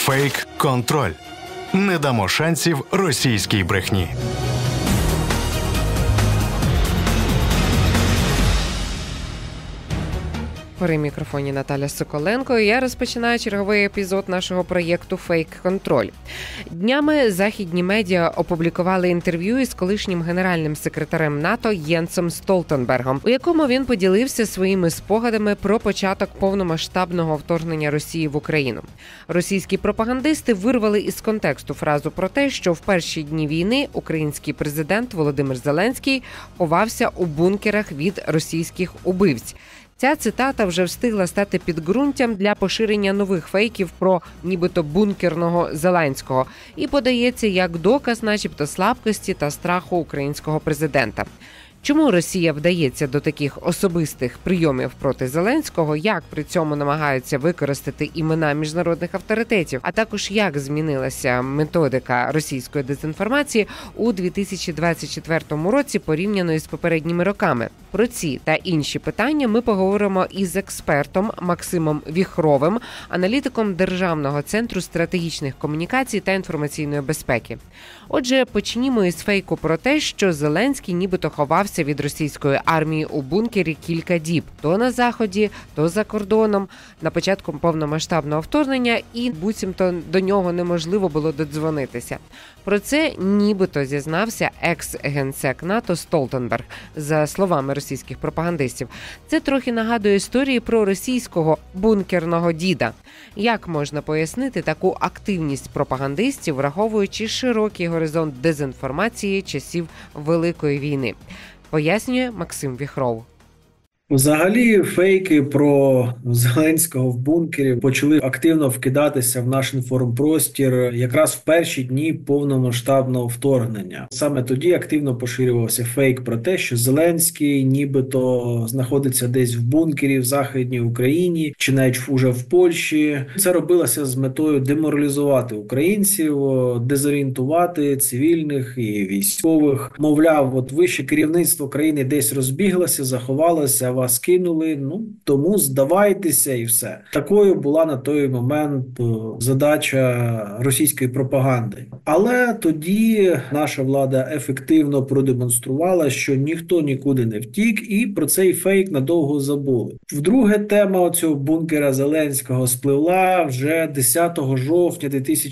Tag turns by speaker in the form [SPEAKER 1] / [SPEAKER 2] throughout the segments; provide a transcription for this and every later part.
[SPEAKER 1] Фейк-контроль. Не дамо шансів російській брехні.
[SPEAKER 2] При мікрофоні Наталя Соколенко. Я розпочинаю черговий епізод нашого проєкту «Фейк-контроль». Днями західні медіа опублікували інтерв'ю із колишнім генеральним секретарем НАТО Єнсом Столтенбергом, у якому він поділився своїми спогадами про початок повномасштабного вторгнення Росії в Україну. Російські пропагандисти вирвали із контексту фразу про те, що в перші дні війни український президент Володимир Зеленський ховався у бункерах від російських убивць. Ця цитата вже встигла стати підґрунтям для поширення нових фейків про нібито бункерного Зеленського і подається як доказ начебто слабкості та страху українського президента. Чому Росія вдається до таких особистих прийомів проти Зеленського, як при цьому намагаються використати імена міжнародних авторитетів, а також як змінилася методика російської дезінформації у 2024 році порівняно із попередніми роками? Про ці та інші питання ми поговоримо із експертом Максимом Віхровим, аналітиком Державного центру стратегічних комунікацій та інформаційної безпеки. Отже, почнімо із фейку про те, що Зеленський нібито ховався від російської армії у бункері кілька діб. То на Заході, то за кордоном, на початку повномасштабного вторгнення, і буцімто до нього неможливо було додзвонитися. Про це нібито зізнався екс-генсек НАТО Столтенберг, за словами російських пропагандистів. Це трохи нагадує історії про російського бункерного діда. Як можна пояснити таку активність пропагандистів, враховуючи широкий горизонт дезінформації часів Великої війни? Пояснює Максим Віхров.
[SPEAKER 3] Взагалі, фейки про Зеленського в бункері почали активно вкидатися в наш інформпростір якраз в перші дні повномасштабного вторгнення. Саме тоді активно поширювався фейк про те, що Зеленський нібито знаходиться десь в бункері в Західній Україні, чи навіть уже в Польщі. Це робилося з метою деморалізувати українців, дезорієнтувати цивільних і військових. Мовляв, от вище керівництво країни десь розбіглося, заховалося, вас кинули, тому здавайтеся і все. Такою була на той момент задача російської пропаганди. Але тоді наша влада ефективно продемонструвала, що ніхто нікуди не втік, і про цей фейк надовго забули. Вдруге, тема цього бункера Зеленського спливла вже 10 жовтня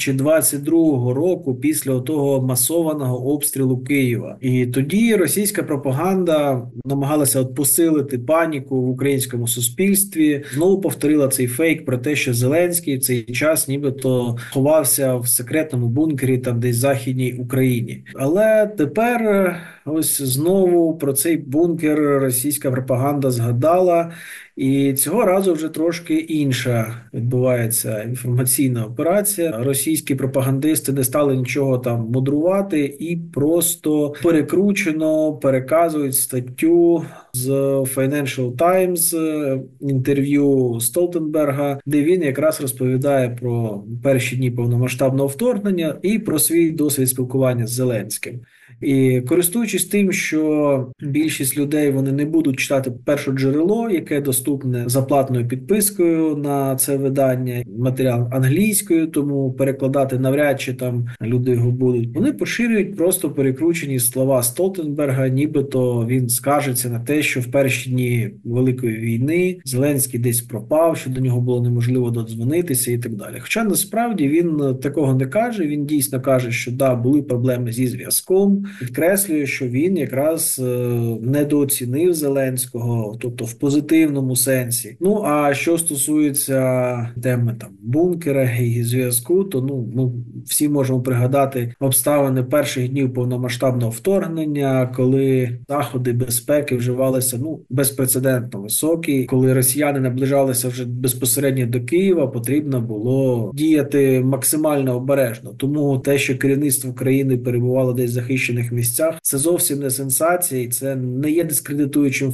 [SPEAKER 3] 2022 року після того масованого обстрілу Києва. І тоді російська пропаганда намагалася посилити паніку в українському суспільстві, знову повторила цей фейк про те, що Зеленський в цей час нібито ховався в секретному бункері там десь в Західній Україні. Але тепер ось знову про цей бункер російська пропаганда згадала, і цього разу вже трошки інша відбувається інформаційна операція. Російські пропагандисти не стали нічого там мудрувати і просто перекручено переказують статтю з Financial Times, інтерв'ю Столтенберга, де він якраз розповідає про перші дні повномасштабного вторгнення і про свій досвід спілкування з Зеленським. І користуючись тим, що більшість людей вони не будуть читати перше джерело, яке доступне за платною підпискою на це видання, матеріал англійською, тому перекладати навряд чи там люди його будуть. Вони поширюють просто перекручені слова Столтенберга, нібито він скаржиться на те, що в перші дні Великої війни Зеленський десь пропав, що до нього було неможливо додзвонитися і так далі. Хоча насправді він такого не каже, він дійсно каже, що да, були проблеми зі зв'язком, підкреслює, що він якраз недооцінив Зеленського, тобто в позитивному сенсі. Ну, а що стосується теми там бункера і зв'язку, то всі можемо пригадати обставини перших днів повномасштабного вторгнення, коли заходи безпеки вживалися безпрецедентно високі. Коли росіяни наближалися вже безпосередньо до Києва, потрібно було діяти максимально обережно. Тому те, що керівництво країни перебувало десь в захищених місцях, це зовсім не сенсація і це не є дискредитуючим фактом.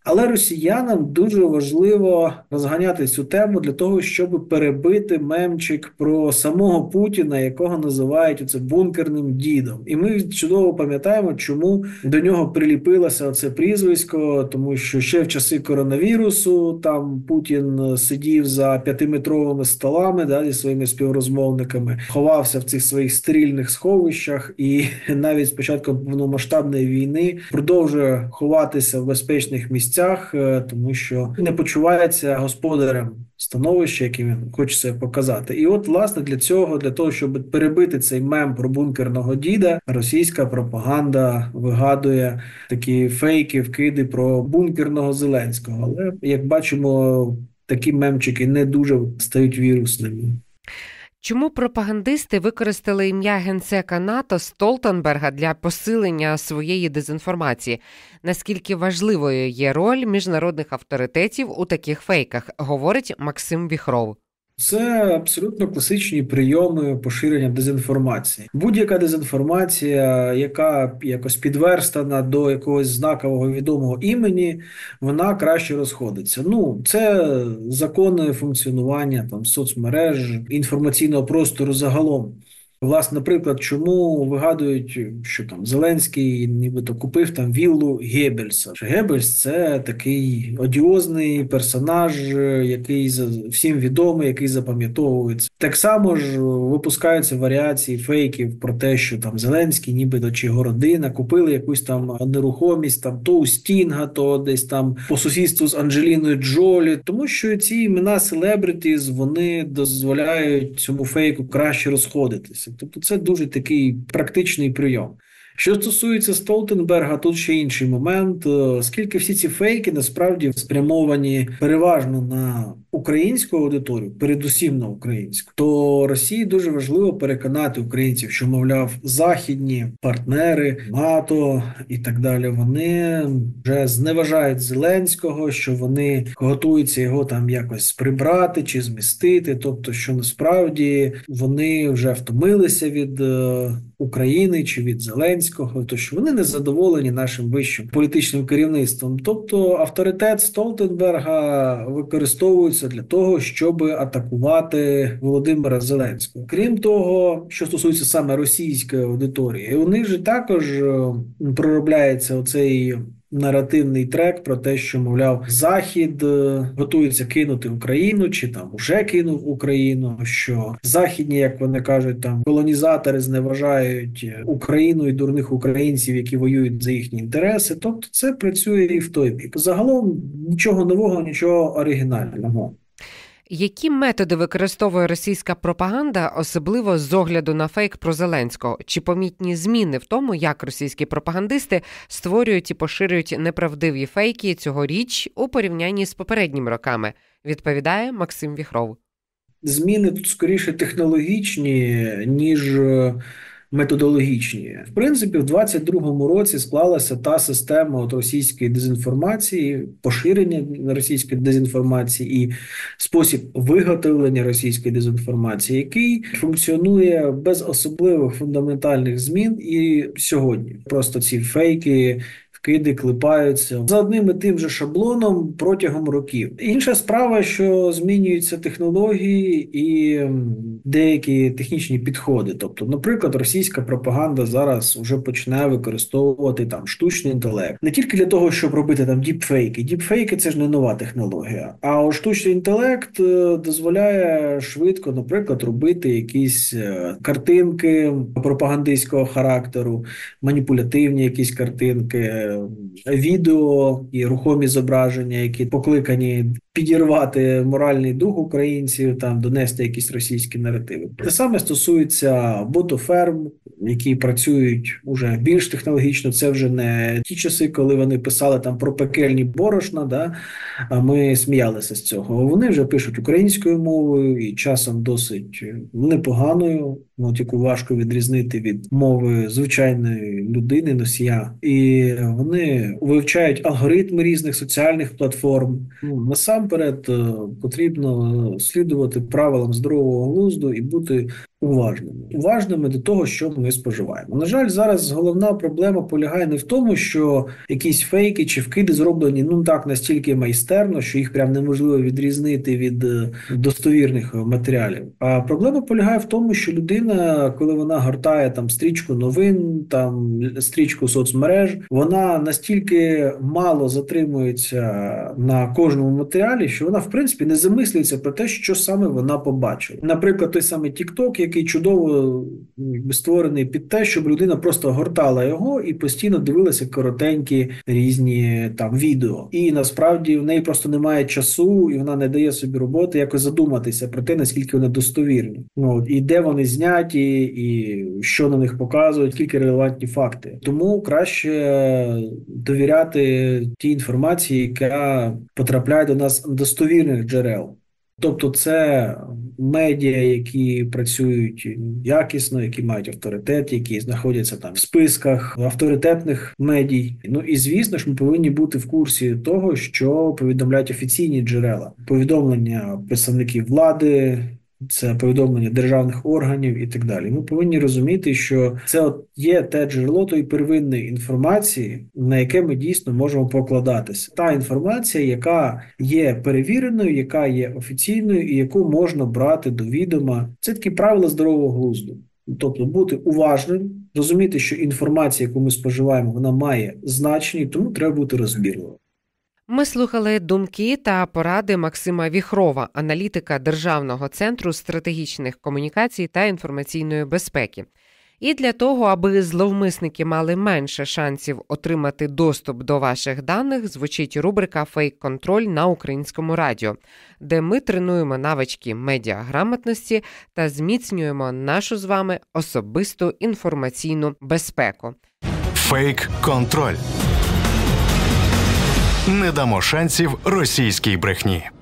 [SPEAKER 3] Але росіянам дуже важливо розганяти цю тему для того, щоб перебити мемчик про самого Путіна, якого називають оце бункерним дідом. І ми чудово пам'ятаємо, чому до нього приліпилося це прізвисько, тому що ще в часи коронавірусу там Путін сидів за 5-метровими столами, зі своїми співрозмовниками, ховався в цих своїх стерильних сховищах і навіть з початком повномасштабної війни продовжує ховатися в безпечних місцях, тому що не почувається господарем становище, яке він хоче себе показати. І от, власне, для того, щоб перебити цей мем про бункерного діда, російська пропаганда вигадує такі фейки, вкиди про бункерного Зеленського. Але, як бачимо, такі мемчики не дуже стають вірусними.
[SPEAKER 2] Чому пропагандисти використали ім'я генсека НАТО Столтенберга для посилення своєї дезінформації? Наскільки важливою є роль міжнародних авторитетів у таких фейках, говорить Максим Віхров.
[SPEAKER 3] Це абсолютно класичні прийоми поширення дезінформації. Будь-яка дезінформація, яка якось підверстана до якогось знакового відомого імені, вона краще розходиться. Це закони функціонування соцмереж, інформаційного простору загалом. Власне, наприклад, чому вигадують, що Зеленський нібито купив віллу Геббельса. Геббельс – це такий одіозний персонаж, який всім відомий, який запам'ятовується. Так само ж випускаються варіації фейків про те, що Зеленський нібито чи його родина купили якусь нерухомість, то у Стінга, то десь по сусідству з Анджеліною Джолі. Тому що ці імена селебритіз, вони дозволяють цьому фейку краще розходитися. Тобто це дуже такий практичний прийом. Що стосується Столтенберга, тут ще інший момент. Оскільки всі ці фейки насправді спрямовані переважно на українську аудиторію, передусім на українську, то Росії дуже важливо переконати українців, що, мовляв, західні партнери, НАТО і так далі, вони вже зневажають Зеленського, що вони готуються його якось прибрати чи змістити, тобто, що насправді вони вже втомилися від України чи від Зеленського, то що вони не задоволені нашим вищим політичним керівництвом. Тобто авторитет Столтенберга використовується для того, щоб атакувати Володимира Зеленського. Крім того, що стосується саме російської аудиторії, у них же також проробляється оцей наративний трек про те, що, мовляв, Захід готується кинути Україну, чи уже кинув Україну, що західні, як вони кажуть, колонізатори зневажають Україну і дурних українців, які воюють за їхні інтереси. Тобто це працює і в той бік. Загалом нічого нового, нічого оригінального.
[SPEAKER 2] Які методи використовує російська пропаганда, особливо з огляду на фейк про Зеленського? Чи помітні зміни в тому, як російські пропагандисти створюють і поширюють неправдиві фейки цьогоріч у порівнянні з попередніми роками? Відповідає Максим Віхров.
[SPEAKER 3] Зміни тут скоріше технологічні, ніж методологічні. В принципі, в 22-му році склалася та система російської дезінформації, поширення російської дезінформації і спосіб виготовлення російської дезінформації, який функціонує без особливих фундаментальних змін і сьогодні. Просто ці фейки, вкиди клепаються за одним і тим же шаблоном протягом років. Інша справа, що змінюються технології і деякі технічні підходи. Тобто, наприклад, російська пропаганда зараз вже починає використовувати штучний інтелект. Не тільки для того, щоб робити діпфейки. Діпфейки – це ж не нова технологія. А штучний інтелект дозволяє швидко, наприклад, робити якісь картинки пропагандистського характеру, маніпулятивні якісь картинки, відео і рухомі зображення, які покликані підірвати моральний дух українців, донести якісь російські наративи. Те саме стосується ботоферм, які працюють уже більш технологічно. Це вже не ті часи, коли вони писали про пекельні борошна, а ми сміялися з цього. Вони вже пишуть українською мовою і часом досить непоганою, яку важко відрізнити від мови звичайної людини, носія. І вони вивчають алгоритми різних соціальних платформ. Насамперед потрібно слідувати правилам здорового глузду і бути уважними до того, що ми споживаємо. На жаль, зараз головна проблема полягає не в тому, що якісь фейки чи вкиди зроблені так настільки майстерно, що їх прям неможливо відрізнити від достовірних матеріалів. А проблема полягає в тому, що людина, коли вона гортає стрічку новин, стрічку соцмереж, вона настільки мало затримується на кожному матеріалі, що вона в принципі не замислюється про те, що саме вона побачила. Наприклад, той самий TikTok, який чудово створений під те, щоб людина просто гортала його і постійно дивилася коротенькі різні відео. І насправді в неї просто немає часу, і вона не дає собі роботи якось задуматися про те, наскільки вони достовірні. І де вони зняті, і що на них показують, скільки релевантні факти. Тому краще довіряти тій інформації, яка потрапляє до нас з достовірних джерел. Тобто це медіа, які працюють якісно, які мають авторитет, які знаходяться в списках авторитетних медій. І звісно ж ми повинні бути в курсі того, що повідомляють офіційні джерела. Повідомлення представників влади, це повідомлення державних органів і так далі. Ми повинні розуміти, що це є те джерело тої первинної інформації, на яке ми дійсно можемо покладатися. Та інформація, яка є перевіреною, яка є офіційною і яку можна брати до відома. Це такі правила здорового глузду. Тобто бути уважним, розуміти, що інформація, яку ми споживаємо, вона має значення, і тому треба бути розбірливим.
[SPEAKER 2] Ми слухали думки та поради Максима Віхрова, аналітика Державного центру стратегічних комунікацій та інформаційної безпеки. І для того, аби зловмисники мали менше шансів отримати доступ до ваших даних, звучить рубрика «Фейк-контроль» на Українському радіо, де ми тренуємо навички медіаграмотності та зміцнюємо нашу з вами особисту інформаційну безпеку.
[SPEAKER 1] Фейк-контроль. Не дамо шансів російській брехні.